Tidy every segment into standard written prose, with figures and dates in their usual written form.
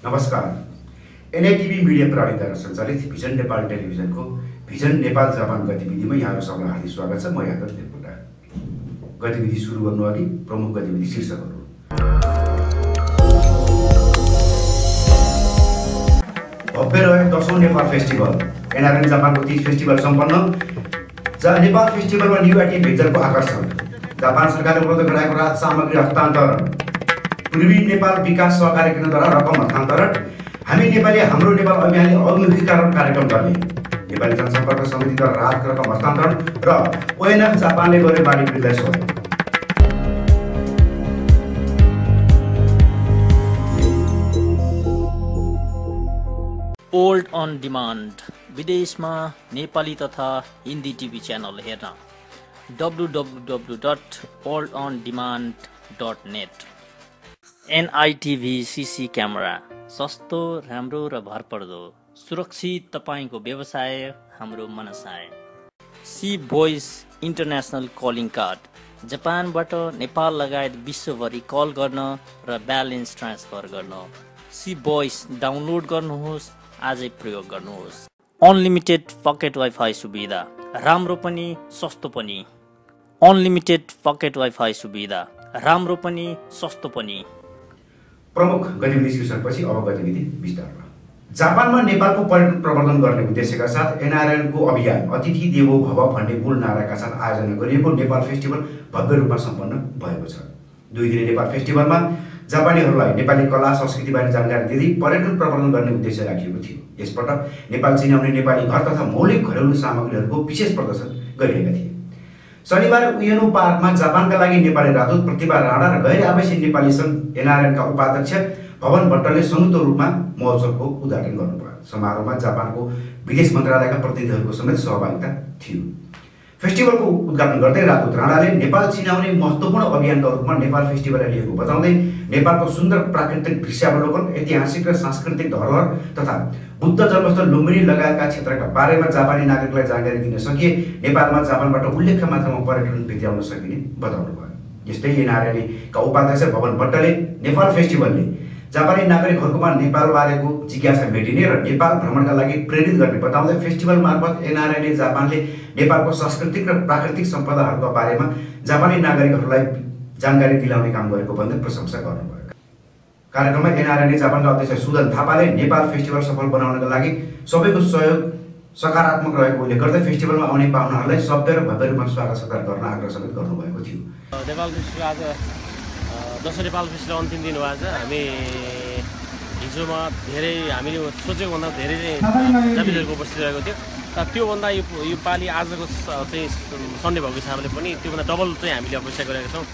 नमस्कार। एनआईटिभी मिडिया प्रणालीद्वारा सञ्चालित भिजन नेपाल टेलिभिजनको भिजन नेपाल जापान गतिविधिमा यहाँहरू सबैलाई हार्दिक स्वागत छ। म यादव देवकोटा। गतिविधि सुरु गर्नु अघि प्रमुख गतिविधि शीर्षकहरू। भव्य रह्यो 10औं नेपाल फेस्टिभल। एनआरएन जापानको 30 फेस्टिभल सम्पन्न। नेपाल फेस्टिभलमा न्यू आइटी भेन्चरको आकर्षण। जापान सरकारले उपलब्ध गराएको राहत सामग्री हस्तान्तरण। पूर्वी नेपाल विकास सहकारी केन्द्रद्वारा रकम हस्तान्तरण। हामी नेपाली हाम्रो नेपाल अभियानले अभिमुखीकरण कार्यक्रम गर्ने। नेपाली जनसम्पर्क समितिद्वारा राहत रकम हस्तान्तरण र ओएनएफ जापानले गरे बाढी पीडितलाई सहयोग। Old on demand. विदेशमा नेपाली तथा हिन्दी टिभी च्यानल हेर्न www.oldondemand.net। एनआईटिभी सीसी क्यामेरा सस्तो, राम्रो र भरपर्दो, सुरक्षित तपाईको व्यवसाय हाम्रो मनसाय। C voice international calling card जापानबाट नेपाल लगायत विश्वभरि कल गर्न र ब्यालेन्स ट्रान्सफर गर्न। सी भोइस डाउनलोड गर्नुहोस्, आजै प्रयोग गर्नुहोस्। अनलिमिटेड पकेट वाइफाई सुविधा, राम्रो पनि सस्तो पनि। अनलिमिटेड पकेट वाइफाई सुविधा, राम्रो पनि सस्तो पनि। प्रमुख गतिविधि शीर्षकपछि अब गतिविधि विस्तारमा। जापानमा नेपालको पर्यटन प्रवर्धन गर्ने उद्देश्यका साथ एनआरएनको अभियान अतिथि देवो भव भन्ने मूल नाराका साथ आयोजना गरिएको नेपाल फेस्टिभल भव्य रूपमा सम्पन्न भएको छ। 2 दिने नेपाल फेस्टिभलमा जापानीहरूलाई नेपाली कला संस्कृतिबारे जानकारी दिँदै पर्यटन प्रवर्धन गर्ने उद्देश्य राखिएको थियो। यसपटक नेपाल चिनाउने नेपाली घर तथा मौलिक घरेलु सामग्रीहरूको विशेष प्रदर्शन गरिएका थिए। शनिबार उयेनो पार्कमा जापानका लागि नेपाली राजदूत प्रतिभा राणा र गैर आवासीय नेपाली सङ्घ एनआरएनका उपाध्यक्ष भवन भट्टले संयुक्त रूपमा महोत्सवको उद्घाटन गर्नुभयो। समारोहमा जापानको विदेश मन्त्रालयका प्रतिनिधिहरूको समेत सहभागिता थियो। फेस्टिभलको उद्घाटन गर्दै राजदूत राणाले नेपाल चिनाउने महत्त्वपूर्ण अभियानका रूपमा नेपाल फेस्टिभललाई लिएको बताउँदै नेपालको सुन्दर प्राकृतिक दृश्यावलोकन, ऐतिहासिक र सांस्कृतिक धरोहर तथा बुद्ध जन्मस्थल लुम्बिनी लगायतका क्षेत्रका बारेमा जापानी नागरिकलाई जानकारी दिन सकिए नेपालमा जापानबाट उल्लेख्य मात्रामा पर्यटन भित्राउन सकिने बताउनुभयो। यस्तै एनआरएनका उपाध्यक्ष भवन भट्टले नेपाल फेस्टिभलले जापानी नागरिकहरूमा नेपाल बारेको जिज्ञासा मेटिने र नेपाल भ्रमणका लागि प्रेरित गर्ने बताउँदै फेस्टिभल मार्फत एनआरएनले जापानले नेपालको सांस्कृतिक र प्राकृतिक सम्पदाहरूका बारेमा जापानी नागरिकहरूलाई जानकारी दिलाउने काम गरेको भन्दै प्रशंसा गर्नुभयो। कार्यक्रममा एनआरएनले जापानका अध्यक्ष सुदन थापाले नेपाल फेस्टिभल सफल बनाउनका लागि सबैको सहयोग सकारात्मक रहेको उल्लेख गर्दै फेस्टिभलमा आउने पाहुनाहरूलाई सभ्य र भव्य रूपमा स्वागत सत्कार गर्न आग्रह समेत गर्नुभएको थियो। नेपाल फेस्टिभल आज 10औं नेपाल फेस्टिभल अन्तिम दिन हो। आज हामी हिजोमा धेरै हामीले सोचेको भन्दा धेरै जातिहरूको उपस्थित रहेको थियो। त्योभन्दा यो पालि आजको चाहिँ सन्डे भएको हिसाबले पनि त्योभन्दा डबल चाहिँ हामीले अपेक्षा गरेका छौँ।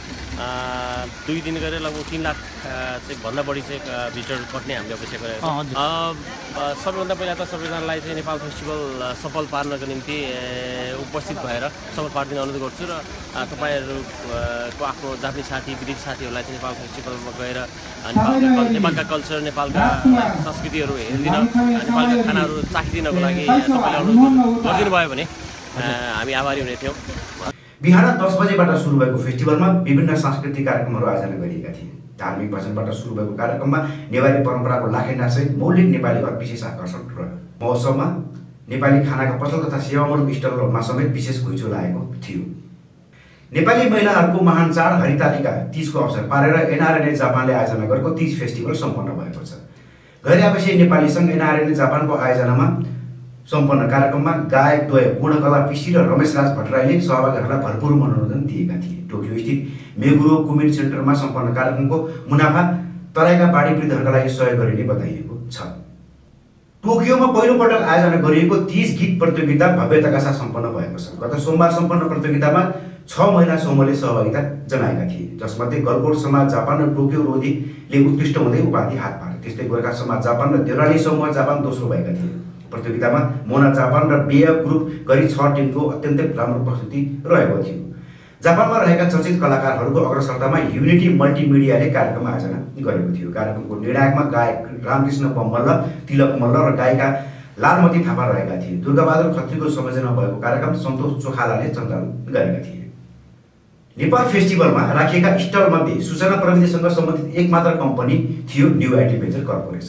2 दिन गरेर लगभग 3 लाख चाहिँ भन्दा बढी चाहिँ भिजिटर पट्ने हामीले अपेक्षा गरेका छौँ। सबैभन्दा पहिला त सबैजनालाई चाहिँ नेपाल फेस्टिभल सफल पार्नको निम्ति उपस्थित भएर सफल पार्दिन अनुरोध गर्छु र तपाईँहरूको आफ्नो जापानी साथी विदेशी साथीहरूलाई चाहिँ नेपाल फेस्टिभलमा गएर नेपालका कल्चर, नेपालका संस्कृतिहरू हेरिदिन, नेपालका खानाहरू चाखिदिनको लागि तपाईँले अनुरोध गरिदिनु भयो भने हामी आभारी हुने थियौँ। बिहान 10 बजेबाट सुरु भएको फेस्टिभलमा विभिन्न सांस्कृतिक कार्यक्रमहरू आयोजना गरिएका थिए। धार्मिक भजनबाट सुरु भएको कार्यक्रममा नेपाली परम्पराको लाखे नाचसहित मौलिक नेपाली घर विशेष आकर्षण रह्यो। महोत्सवमा नेपाली खानाका पसल तथा सेवामूलक स्टलहरूमा समेत विशेष घुइँचो लागेको थियो। नेपाली महिलाहरूको महान चाड हरितालिका 30 को अवसर पारेर एनआरएनले जापानले आयोजना गरेको 30 फेस्टिभल सम्पन्न भएको छ। गैर आवासीय नेपाली सङ्घ एनआरएनले जापानको आयोजनामा सम्पन्न कार्यक्रममा गायक द्वय पूर्णकला पिसी र रमेश राज भट्टराईले सहभागीहरूलाई भरपूर मनोरञ्जन दिएका थिए। टोकियो स्थित मेगुरो कुमिर सेन्टरमा सम्पन्न कार्यक्रमको मुनाफा तराईका बाढी पीडितहरूका लागि सहयोग गरिने बताइएको छ। टोकियोमा पहिलोपटक आयोजना गरिएको 30 गीत प्रतियोगिता भव्यताका साथ सम्पन्न भएको छ। गत सोमबार सम्पन्न प्रतियोगितामा 6 महिला समूहले सहभागिता जनाएका थिए, जसमध्ये गलकोट समाज जापान र टोकियो रोधीले उत्कृष्ट हुँदै उपाधि हात पारे। त्यस्तै गोर्खा समाज जापान र देउराली समूह जापान दोस्रो भएका थिए। प्रतियोगितामा मोना जापान र बेया ग्रुप गरी 6 टिमको अत्यन्तै राम्रो प्रस्तुति रहेको थियो। जापानमा रहेका चर्चित कलाकारहरूको अग्रसरतामा युनिटी मल्टिमिडियाले कार्यक्रम आयोजना गरेको थियो। कार्यक्रमको निर्णायकमा गायक रामकृष्ण बम्मल्ल, तिलक मल्ल र गायिका लालमती थापा रहेका थिए। दुर्गाबहादुर खत्रीको संयोजना भएको कार्यक्रम सन्तोष चोखालाले सञ्चालन गरेका थिए। नेपाल फेस्टिभलमा राखिएका स्टलमध्ये सूचना प्रविधिसँग सम्बन्धित एकमात्र कम्पनी थियो न्यू आइटी भेन्चर कर्पोरेसन।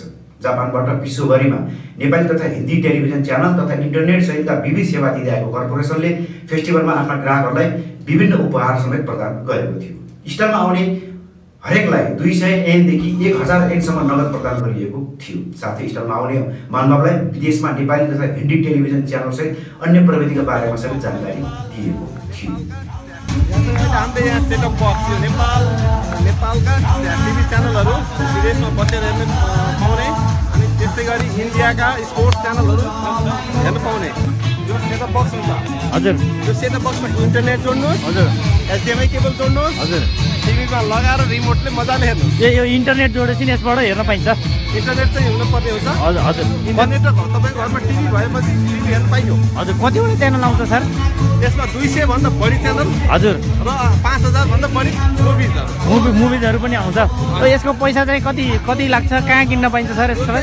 जापानबाट विश्वभरिमा नेपाली तथा हिन्दी टेलिभिजन च्यानल तथा इन्टरनेट सहितका विविध सेवा दिँदै आएको कर्पोरेसनले फेस्टिभलमा आफ्ना ग्राहकहरूलाई विभिन्न उपहार समेत प्रदान गरेको थियो। स्टलमा आउने हरेकलाई 200 एनदेखि 1000 एनसम्म नगद प्रदान गरिएको थियो। साथै स्टलमा आउने महानुभावलाई विदेशमा नेपाली तथा हिन्दी टेलिभिजन च्यानल सहित अन्य प्रविधिका बारेमा समेत जानकारी दिएको थियो। हामीले यहाँ सेटअप बक्स थियो नेपालका टिभी च्यानलहरू विदेशमा बसेर हेर्न पाउने अनि त्यस्तै गरी इन्डियाका स्पोर्ट्स च्यानलहरू हेर्न पाउने यो सेटअप बक्स हुन्छ। हजुर, यो सेटअप बक्समा इन्टरनेट जोड्नुहोस्, हजुर, एचडिएमआई केबल जोड्नुहोस्, हजुर, टिभीमा लगाएर रिमोटले मजाले हेर्नुहोस्। यो इन्टरनेट जोडेपछि यसबाट हेर्न पाइन्छ। इन्टरनेट चाहिँ हुनुपर्ने हुन्छ। हजुर, हजुर, इन्टरनेट र तपाईँको घरमा टिभी भएपछि टिभी हेर्न पाइयो। हजुर, कतिवटा च्यानल आउँछ सर? यसमा 200 भन्दा बढी च्यानल हजुर र 5000 भन्दा बढी मुभिजहरू पनि आउँछ। र यसको पैसा चाहिँ कति लाग्छ, कहाँ किन्न पाइन्छ सर यसको?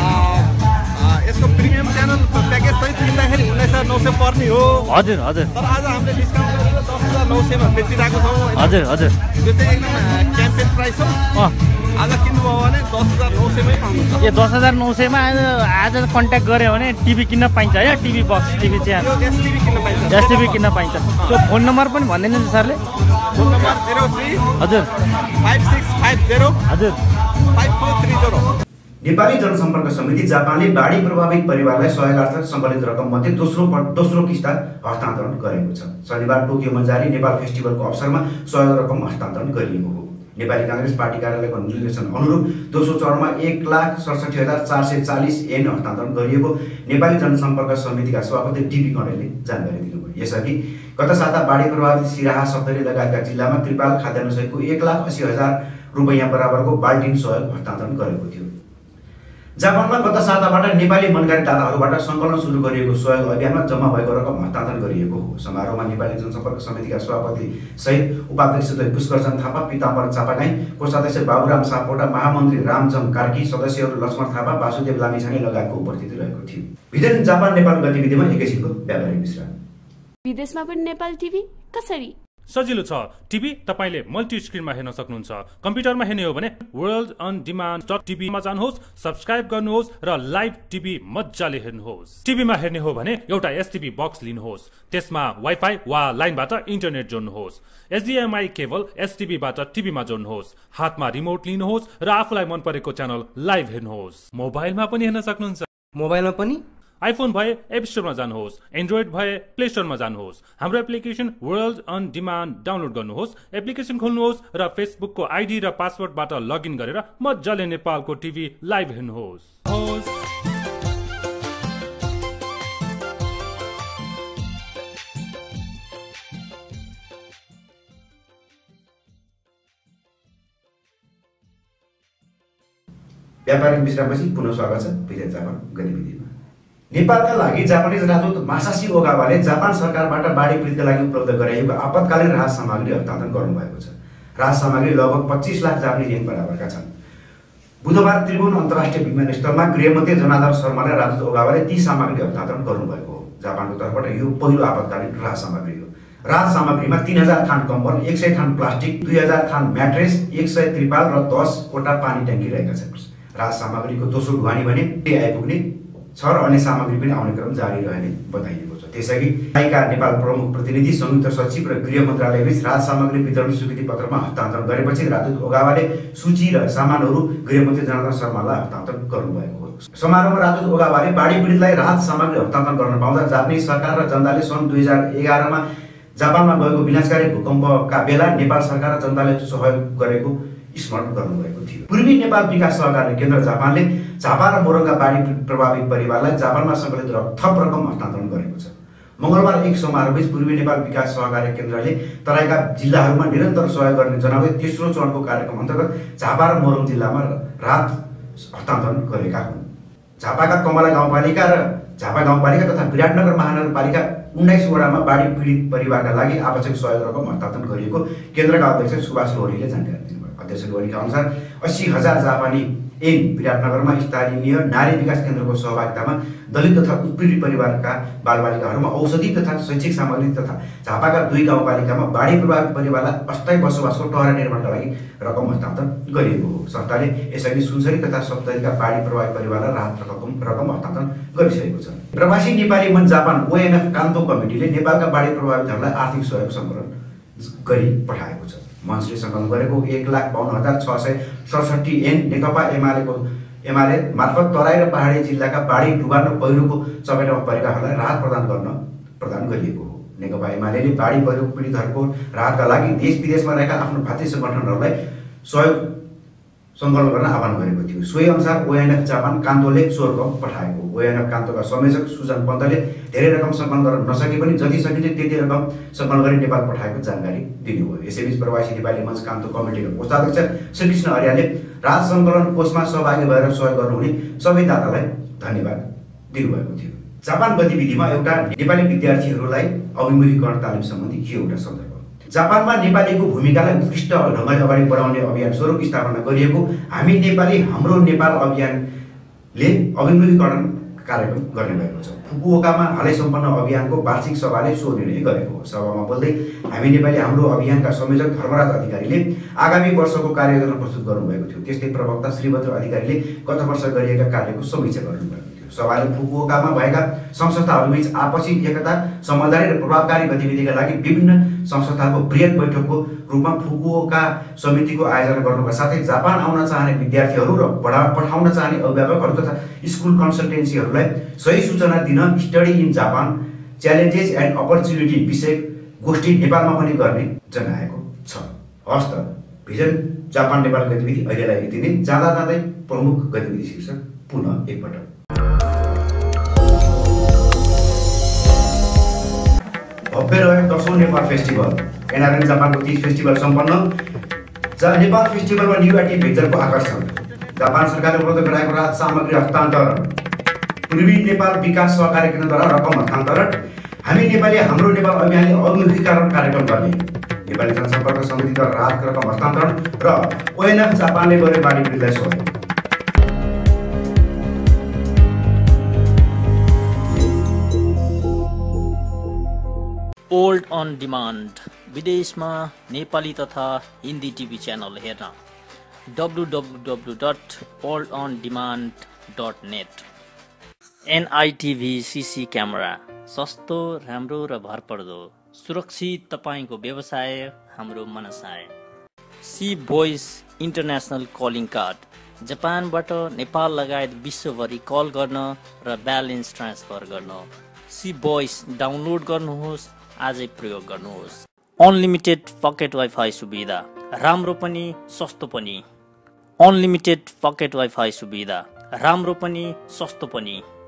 यसको प्रिमियम च्यानल प्याकेज सहित किन्दाखेरि 19900 पर्ने हो। हजुर, हजुर, तर आज हामीले डिस्काउन्ट गरेर 10900 मा बेचिरहेको छौँ। हजुर, हजुर, यो चाहिँ एकदम क्याम्पेन प्राइस हो। आज किन्नुभयो भने 10900 मै पाउनुहुन्छ। यो 10900 मा आज कन्ट्याक्ट गऱ्यो भने टिभी किन्न पाइन्छ है? टिभी बक्स, टिभी च्यानल, यो एसटिभी किन्न पाइन्छ। एसटिभी किन्न पाइन्छ। त्यो फोन नम्बर पनि भनिदिनु नि सरले। फोन नम्बर 03 हजुर 5650 हजुर 5430। नेपाली जनसम्पर्क समिति जापानले बाढी प्रभावित परिवारलाई सहयोगार्थ सङ्कलित रकम मध्ये दोस्रो किस्ता हस्तान्तरण गरेको छ। शनिबार टोकियोमा जारी नेपाल फेस्टिभलको अवसरमा सहयोग रकम हस्तान्तरण गरिएको हो। नेपाली काङ्ग्रेस पार्टी कार्यालयको निर्देशन अनुरूप दोस्रो चरणमा 1,67,440 एन हस्तान्तरण गरिएको नेपाली जनसम्पर्क समितिका सभापति डिपी कणेलले जानकारी दिनुभयो। यसअघि गत साता बाढी प्रभावित सिराहा, सप्तरी लगायतका जिल्लामा त्रिपाल, खाद्यान्न सहितको 1,80,000 रुपैयाँ बराबरको बाल्टिन सहयोग हस्तान्तरण गरेको थियो। जापानमा गत साताबाट नेपाली मनकारी दाताहरूबाट सङ्कलन सुरु गरिएको सहयोग अभियानमा जम्मा भएको रकम हस्तान्तरण गरिएको हो। समारोहमा नेपाली जनसम्पर्क समितिका सभापति सहित उपाध्यक्ष पुष्करचन्द्र थापा, पिताम्बर चापागाई, कोषाध्यक्ष बाबुराम सापकोटा, महामन्त्री रामजङ कार्की, सदस्यहरू लक्ष्मण थापा, वासुदेव लामिछाने लगायतको उपस्थिति रहेको थियो। भिजन जापान नेपाल गतिविधिमा एकैछिनको व्यापारिक विश्राम। विदेशमा पनि नेपाल टिभी कसरी? सजिलो छ। टिभी तपाईले मल्टी स्क्रिनमा हेर्न सक्नुहुन्छ। कम्प्युटरमा हेर्ने हो भने वर्ल्ड अन डिमान्ड .tv मा जानुहोस्, सब्स्क्राइब गर्नुहोस् र लाइभ टिभी मजाले हेर्नुहोस्। टिभीमा हेर्ने हो भने एउटा एसटिभी बक्स लिनुहोस्, त्यसमा वाइफाई वा लाइनबाट इन्टरनेट जोड्नुहोस्। एचडिएमआई केबल एसटिभीबाट टिभीमा जोड्नुहोस्, हातमा रिमोट लिनुहोस् र आफूलाई मन परेको च्यानल लाइभ हेर्नुहोस्। मोबाइलमा पनि हेर्न सक्नुहुन्छ। मोबाइलमा पनि आइफोन भए एप स्टोरमा जानुहोस्, एन्ड्रोइड भए प्ले स्टोरमा जानुहोस्। हाम्रो application world on demand download गर्नुहोस्, एप्लिकेसन खोल्नुहोस् र फेसबुकको आइडी र पासवर्डबाट लगइन गरेर मजाले नेपालको टिभी लाइभ हेर्नुहोस्। व्यापारिक विश्रामपछि पुनः स्वागत छ विजय जापान गतिविधिमा। नेपालका लागि जापानिज राजदूत मासासी ओगावाले जापान सरकारबाट बाढी पीडितका लागि उपलब्ध गराइएको आपतकालीन राहत सामग्री हस्तान्तरण गर्नुभएको छ। राहत सामग्री लगभग 25 लाख जापानी येन बराबरका छन्। बुधबार त्रिभुवन अन्तर्राष्ट्रिय विमानस्थलमा गृहमन्त्री जनार्दन शर्माले राजदूत ओगावाले ती सामग्री हस्तान्तरण गर्नुभएको हो। जापानको तर्फबाट यो पहिलो आपतकालीन राहत सामग्री हो। राहत सामग्रीमा 3000 थान कम्बल, 100 थान प्लास्टिक, 2000 थान म्याट्रेस, 100 त्रिपाल र 10 वटा पानी ट्याङ्की रहेका छन्। राहत सामग्रीको दोस्रो ढुवानी भने आइपुग्ने छ र अन्य सामग्री पनि आउने क्रम जारी रहने बताइएको छ। त्यसअघि नेपाल प्रमुख प्रतिनिधि, संयुक्त सचिव र गृह मन्त्रालयबीच राहत सामग्री वितरण स्वीकृति पत्रमा हस्तान्तरण गरेपछि राजदूत ओगावाले सूची र सामानहरू गृहमन्त्री जनार्दन शर्मालाई हस्तान्तरण गर्नुभएको हो। समारोहमा राजदूत ओगावाले बाढी पीडितलाई राहत सामग्री हस्तान्तरण गर्न पाउँदा जापानिज सरकार र जनताले सन् 2011 मा जापानमा गएको विनाशकारी भूकम्पका बेला नेपाल सरकार र जनताले सहयोग गरेको स्मरण गर्नुभएको थियो। पूर्वी नेपाल विकास सहकारी केन्द्र जापानले झापा र मोरङका बाढी प्रभावित परिवारलाई जापानमा सङ्कलित थप रकम हस्तान्तरण गरेको छ। मङ्गलबार एक समारोहबीच पूर्वी नेपाल विकास सहकारी केन्द्रले तराईका जिल्लाहरूमा निरन्तर सहयोग गर्ने जनाउँदै तेस्रो चरणको कार्यक्रम अन्तर्गत झापा र मोरङ जिल्लामा राहत हस्तान्तरण गरेका हुन्। झापाका कमला गाउँपालिका र झापा गाउँपालिका तथा विराटनगर महानगरपालिका 19 वडामा बाढी पीडित परिवारका लागि आवश्यक सहयोग रकम हस्तान्तरण गरिएको केन्द्रका अध्यक्ष सुभाष लोहरीले जानकारी दिनुभयो। अध्यक्ष लोहरीका अनुसार 80,000 जापानी एन विराटनगरमा स्थानीय नारी विकास केन्द्रको सहभागितामा दलित तथा उत्पीडित परिवारका बालबालिकाहरूमा औषधि तथा शैक्षिक सामग्री तथा झापाका 2 गाउँपालिकामा बाढी प्रभावित परिवारलाई अस्थायी बसोबासको टहरा निर्माणका लागि रकम हस्तान्तरण गरिएको हो। संस्थाले यसअघि सुनसरी तथा सप्तरीका बाढी प्रभावित परिवारलाई राहत रकम हस्तान्तरण गरिसकेको छ। प्रवासी नेपाली मन जापान ओएनएफ कान्तो कमिटीले नेपालका बाढी प्रभावितहरूलाई आर्थिक सहयोग सङ्कलन गरी पठाएको छ। मञ्चले सङ्कलन गरेको 1,52,667 एन नेकपा एमाले मार्फत तराई र पहाडी जिल्लाका बाढी डुबान र पहिरोको चपेटामा परेकाहरूलाई राहत प्रदान गरिएको हो। नेकपा एमाले बाढी पहिरो पीडितहरूको राहतका लागि देश विदेशमा रहेका आफ्नो भातृ सङ्गठनहरूलाई सहयोग सङ्कलन गर्न आह्वान गरेको थियो। सोही अनुसार ओएनएफ जापान कान्तोले सो रकम पठाएको। ओएनएफ कान्तोका संयोजक सुजन पन्तले धेरै रकम सङ्कलन गर्न नसके पनि जति सकिन्छ त्यति रकम सङ्कलन गरी नेपाल पठाएको जानकारी दिनुभयो। यसैबीच प्रवासी नेपाली मञ्च कान्तो कमिटीका कोषाध्यक्ष श्रीकृष्ण अर्यालले राहत सङ्कलन कोषमा सहभागी भएर सहयोग गर्नुहुने सबै दातालाई धन्यवाद दिनुभएको थियो। जापान गतिविधिमा एउटा नेपाली विद्यार्थीहरूलाई अभिमुखीकरण तालिम सम्बन्धी के एउटा सन्दर्भ। जापानमा नेपालीको भूमिकालाई उत्कृष्ट ढङ्गले अगाडि बढाउने अभियान स्वरूप स्थापना गरिएको हामी नेपाली हाम्रो नेपाल अभियानले अभिमुखीकरण कार्यक्रम गर्ने भएको छ। फुकुओकामा हालै सम्पन्न अभियानको वार्षिक सभाले सो निर्णय गरेको हो। सभामा बोल्दै हामी नेपाली हाम्रो अभियानका संयोजक धर्मराज अधिकारीले आगामी वर्षको कार्ययोजना प्रस्तुत गर्नुभएको थियो। त्यस्तै प्रवक्ता श्रीभद्र अधिकारीले गत वर्ष गरिएका कार्यको समीक्षा गर्नुभएको थियो। सभाले फुकुओकामा भएका संस्थाहरूबीच आपसी एकता, समझदारी र प्रभावकारी गतिविधिका लागि विभिन्न संस्थाहरूको बृहत बैठकको रूपमा फुकुओका समितिको आयोजना गर्नुका साथै जापान आउन चाहने विद्यार्थीहरू र पठाउन चाहने अभिभावकहरू तथा स्कुल कन्सल्टेन्सीहरूलाई सही सूचना दिन study in Japan challenges and opportunity विषय गोष्ठी नेपालमा पनि गर्ने जनाएको छ। हस्त भिजन जापान नेपाल गतिविधि अहिलेलाई यति नै। जाँदा जाँदै प्रमुख गतिविधि शीर्षक पुनः एकपटक। भव्य रह्यो 10औं नेपाल फेस्टिभल। एनआरएन जापानको 30 फेस्टिभल सम्पन्न। नेपाल फेस्टिभलमा न्यू एटिभेन्चरको आकर्षण। जापान सरकारले उपलब्ध गराएको राहत सामग्री हस्तान्तरण। पूर्वी नेपाल विकास सहकारी केन्द्रद्वारा रकम हस्तान्तरण। हामी नेपाली हाम्रो नेपाल अभियानले अभिमुखीकरण कार्यक्रम गर्ने। नेपाली जनसम्पर्क समितिद्वारा राहत रकम हस्तान्तरण र ओएनएफ जापानले गरे बाढी पीडितलाई सहयोग। ओल्ड अन डिमान्ड विदेशमा नेपाली तथा हिन्दी टिभी च्यानल हेर्न www.oldondemand.net। NITV CC क्यामेरा सस्तो, राम्रो र भरपर्दो, सुरक्षित तपाईँको व्यवसाय हाम्रो मनसाय। C voice international calling card जापानबाट नेपाल लगायत विश्वभरि कल गर्न र ब्यालेन्स ट्रान्सफर गर्न। सी भोइस डाउनलोड गर्नुहोस्, आजै प्रयोग गर्नुहोस्। अनलिमिटेड पकेट वाइफाई सुविधा, राम्रो पनि सस्तो पनि। अनलिमिटेड पकेट वाइफाई सुविधा, राम्रो पनि सस्तो पनि।